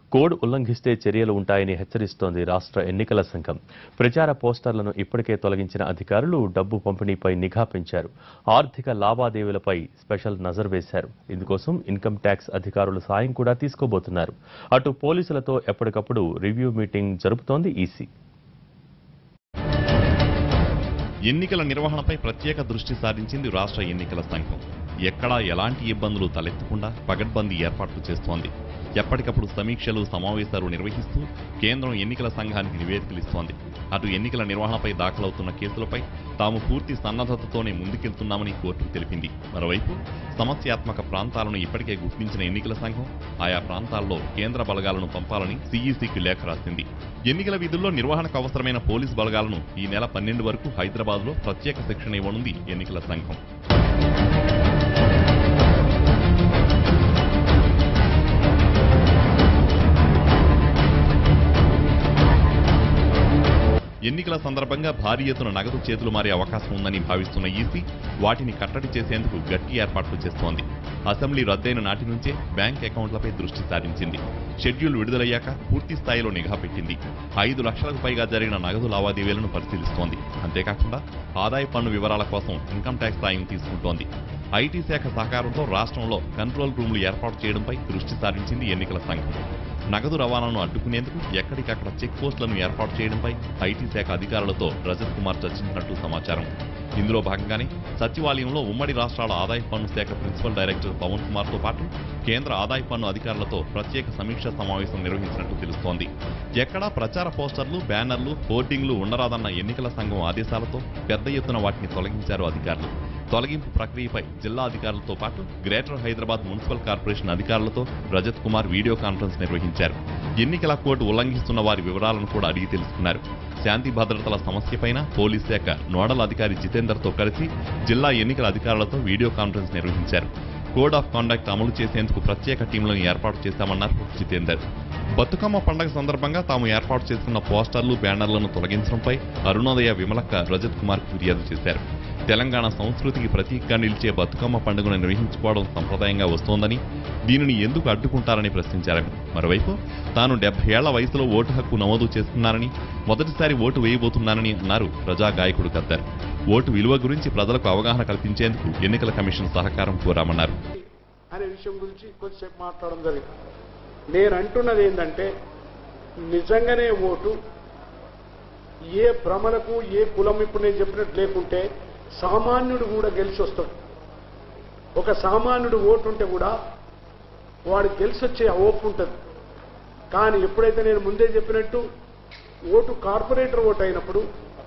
Code ఉల్లంఘిస్తే చర్యలు ఉంటాయని హెచ్చరిస్తోంది రాష్ట్ర ఎన్నికల సంఘం. ప్రచార పోస్టర్లను ఇప్పటికే తొలగించిన అధికారులు డబ్బు పంపిణీపై నిఘా పెంచారు. ఆర్థిక లావాదేవీలపై స్పెషల్ నజర్ వేశారు. ఇందుకోసం ఇన్కమ్ ట్యాక్స్ అధికారుల సాయం కూడా తీసుకోబోతున్నారు. అటు పోలీసులతో ఎప్పటికప్పుడు రివ్యూ మీటింగ్ జరుపుతోంది ఈసీ. ఎన్నికల నిర్వహణపై ప్రత్యేక దృష్టి సారించింది రాష్ట్ర ఎన్నికల సంఘం. ఎక్కడా ఎలాంటి ఇబ్బందులు తలెత్తకుండా పగడ్బందీ ఏర్పాట్లు చేస్తోంది. ఎప్పటికప్పుడు సమీక్షలు, సమావేశాలు నిర్వహిస్తూ కేంద్రం ఎన్నికల సంఘానికి నివేదికలు ఇస్తోంది. అటు ఎన్నికల నిర్వహణపై దాఖలవుతున్న కేసులపై తాము పూర్తి సన్నద్ధతతోనే ముందుకెళ్తున్నామని కోర్టుకు తెలిపింది. మరోవైపు సమస్యాత్మక ప్రాంతాలను ఇప్పటికే గుర్తించిన ఎన్నికల సంఘం ఆయా ప్రాంతాల్లో కేంద్ర బలగాలను పంపాలని సీఈసీకి లేఖ రాసింది. ఎన్నికల విధుల్లో నిర్వహణకు అవసరమైన పోలీసు బలగాలను ఈ నెల 12 వరకు హైదరాబాద్లో ప్రత్యేక శిక్షణ ఇవ్వనుంది ఎన్నికల సంఘం. ఎన్నికల సందర్భంగా భారీ ఎత్తున నగదు చేతులు మారే అవకాశం ఉందని భావిస్తున్న ఈసీ వాటిని కట్టడి చేసేందుకు గట్టి ఏర్పాట్లు చేస్తోంది. అసెంబ్లీ రద్దయిన నాటి నుంచే బ్యాంక్ అకౌంట్లపై దృష్టి సారించింది. షెడ్యూల్ విడుదలయ్యాక పూర్తి స్థాయిలో నిఘా పెట్టింది. 5 లక్షలకు పైగా జరిగిన నగదు లావాదేవీలను పరిశీలిస్తోంది. అంతేకాకుండా ఆదాయ పన్ను వివరాల కోసం ఇన్కమ్ ట్యాక్స్ సాయం తీసుకుంటోంది. ఐటీ శాఖ సహకారంతో రాష్ట్రంలో కంట్రోల్ రూమ్లు ఏర్పాటు చేయడంపై దృష్టి సారించింది ఎన్నికల సంఘం. నగదు రవాణాను అడ్డుకునేందుకు ఎక్కడికక్కడ చెక్ పోస్టులను ఏర్పాటు చేయడంపై ఐటీ శాఖ అధికారులతో రజత్ కుమార్ చర్చించినట్టు సమాచారం. ఇందులో భాగంగానే సచివాలయంలో ఉమ్మడి రాష్ట్రాల ఆదాయ పన్ను శాఖ ప్రిన్సిపల్ డైరెక్టర్ పవన్ కుమార్తో పాటు కేంద్ర ఆదాయ పన్ను అధికారులతో ప్రత్యేక సమీక్షా సమావేశం నిర్వహించినట్టు తెలుస్తోంది. ఎక్కడా ప్రచార పోస్టర్లు, బ్యానర్లు, హోర్డింగ్లు ఉండరాదన్న ఎన్నికల సంఘం ఆదేశాలతో పెద్ద ఎత్తున వాటిని తొలగించారు అధికారులు. తొలగింపు ప్రక్రియపై జిల్లా అధికారులతో పాటు గ్రేటర్ హైదరాబాద్ మున్సిపల్ కార్పొరేషన్ అధికారులతో రజత్ కుమార్ వీడియో కాన్ఫరెన్స్ నిర్వహించారు. ఎన్నికల కోడ్ ఉల్లంఘిస్తున్న వారి వివరాలను కూడా అడిగి తెలుసుకున్నారు. శాంతి భద్రతల సమస్యపైన పోలీస్ శాఖ నోడల్ అధికారి జితేందర్తో కలిసి జిల్లా ఎన్నికల అధికారులతో వీడియో కాన్ఫరెన్స్ నిర్వహించారు. కోడ్ ఆఫ్ కాండక్ట్ అమలు చేసేందుకు ప్రత్యేక టీంలను ఏర్పాటు చేశామన్నారు జితేందర్. బతుకమ్మ పండుగ సందర్భంగా తాము ఏర్పాటు చేసుకున్న పోస్టర్లు, బ్యానర్లను తొలగించడంపై అరుణోదయ విమలక్క రజత్ కుమార్ ఫిర్యాదు చేశారు. తెలంగాణ సంస్కృతికి ప్రతీకగా నిలిచే బతుకమ్మ పండుగను నిర్వహించుకోవడం సంప్రదాయంగా వస్తోందని, దీనిని ఎందుకు అడ్డుకుంటారని ప్రశ్నించారు. మరోవైపు తాను 70 ఏళ్ల వయసులో ఓటు హక్కు నమోదు చేస్తున్నానని, మొదటిసారి ఓటు వేయబోతున్నానని అన్నారు ప్రజా గాయకుడు ఖద్దర్. ఓటు విలువ గురించి ప్రజలకు అవగాహన కల్పించేందుకు ఎన్నికల కమిషన్ సహకారం కోరామన్నారు. అనే విషయం గురించి కొద్దిసేపు మాట్లాడడం జరిగింది. నేను అంటున్నది ఏంటంటే, నిజంగానే ఓటు ఏ భ్రమలకు, ఏ కులం ఇప్పుడు నేను చెప్పినట్టు లేకుంటే సామాన్యుడు కూడా గెలిచి వస్తాడు. ఒక సామాన్యుడు ఓటు ఉంటే కూడా వాడు గెలిచి వచ్చే ఓపు ఉంటుంది. కానీ ఎప్పుడైతే నేను ముందే చెప్పినట్టు ఓటు కార్పొరేటర్ ఓటు అయినప్పుడు,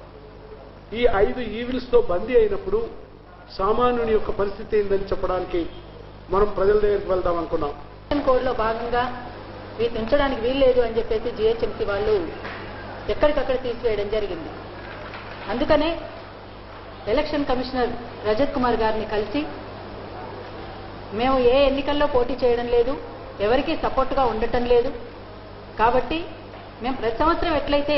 ఈ 5 ఈవిల్స్తో బందీ అయినప్పుడు సామాన్యుని యొక్క పరిస్థితి ఏందని చెప్పడానికి మనం ప్రజల దగ్గరికి వెళ్దాం అనుకున్నాం. కోడ్లో భాగంగా వీటిని ఉంచడానికి వీల్లేదు అని చెప్పేసి జిహెచ్ఎంసీ వాళ్ళు ఎక్కడికక్కడ తీసివేయడం జరిగింది. అందుకనే ఎలక్షన్ కమిషనర్ రజత్ కుమార్ గారిని కలిసి మేము ఏ ఎన్నికల్లో పోటీ చేయడం లేదు, ఎవరికీ సపోర్ట్గా ఉండటం లేదు, కాబట్టి మేము ప్రతి సంవత్సరం ఎట్లయితే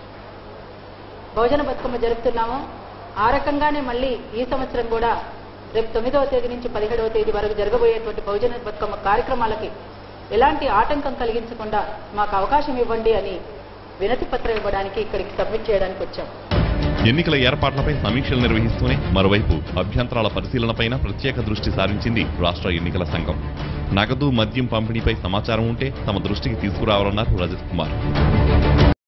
బహుజన బతుకమ్మ జరుపుతున్నామో ఆ రకంగానే మళ్ళీ ఈ సంవత్సరం కూడా రేపు 9వ తేదీ నుంచి 17వ తేదీ వరకు జరగబోయేటువంటి బహుజన బతుకమ్మ కార్యక్రమాలకి ఎలాంటి ఆటంకం కలిగించకుండా మాకు అవకాశం ఇవ్వండి అని వినతి పత్రం ఇవ్వడానికి ఇక్కడికి సబ్మిట్ చేయడానికి వచ్చాం. ఎన్నికల ఏర్పాట్లపై సమీక్షలు నిర్వహిస్తూనే మరోవైపు అభ్యంతరాల పరిశీలనపైన ప్రత్యేక దృష్టి సారించింది రాష్ట్ర ఎన్నికల సంఘం. నగదు, మద్యం పంపిణీపై సమాచారం ఉంటే తమ దృష్టికి తీసుకురావాలన్నారు రజత్ కుమార్.